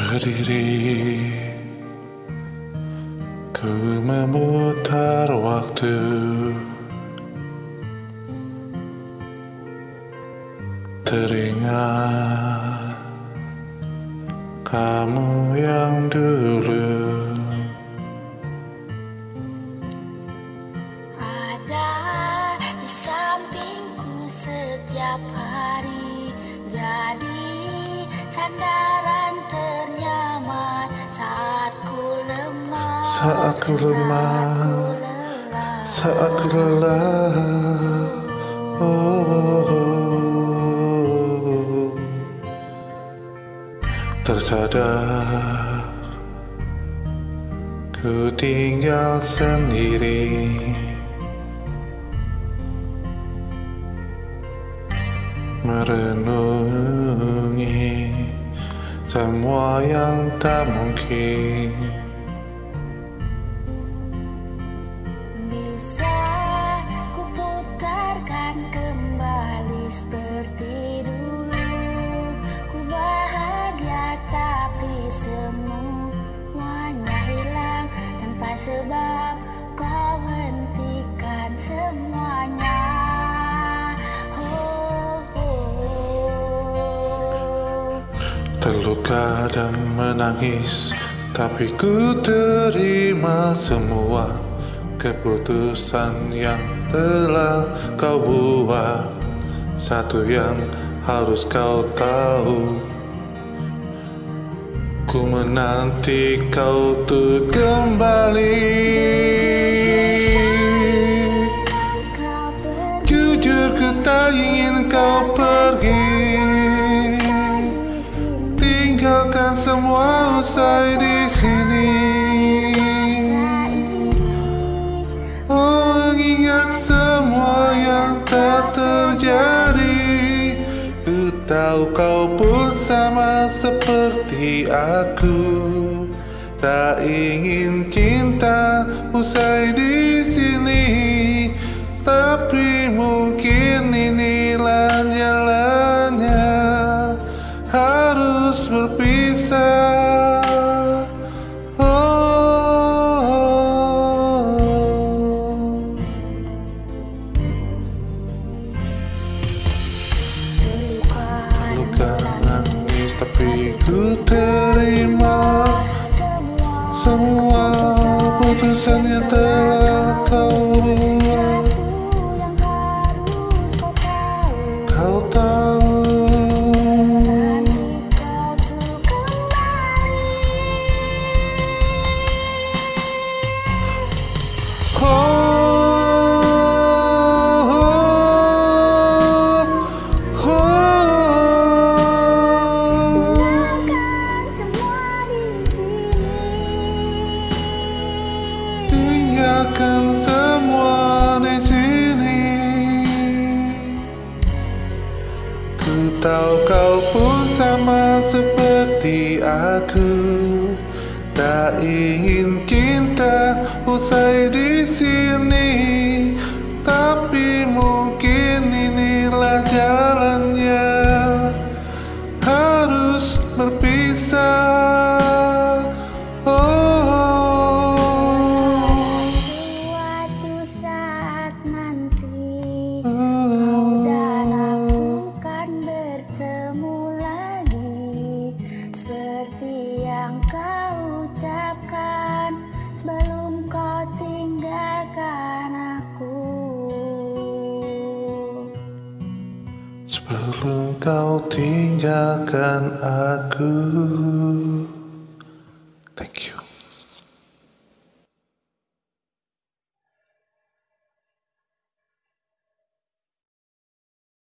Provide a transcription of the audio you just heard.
berdiri, ku memutar waktu, teringat kamu yang dulu. Ada di sampingku setiap hari, jadi sandaran ternyaman saat ku lemah, Saat ku lelah, tersadar ku tinggal sendiri, merenungi semua yang tak mungkin. Bisa ku putarkan kembali seperti dulu, ku bahagia tapi semuanya hilang tanpa sebab kau hentikan semuanya. Terluka dan menangis, tapi ku terima semua keputusan yang telah kau buat. Satu yang harus kau tahu, ku menanti kau tuh kembali. Jujur ku tak ingin kau pergi, tinggalkan semua usai di sini. Oh, ingat semua yang tak terjadi. Ku tahu kau pun sama seperti aku, tak ingin cinta usai di sini. Tapi mungkin inilah jalannya, harus berpisah. Luka nangis tapi ku terima semua putusan yang telah kau buat. Kau tahu tinggalkan semua di sini. Ku tahu kau pun sama seperti aku, tak ingin cinta usai di sini. Tapi mungkin inilah jalannya, harus berpisah. Suatu saat nanti kau dan aku kan bertemu lagi, seperti yang kau ucapkan sebelum kau tinggalkan aku. Sebelum kau tinggalkan aku.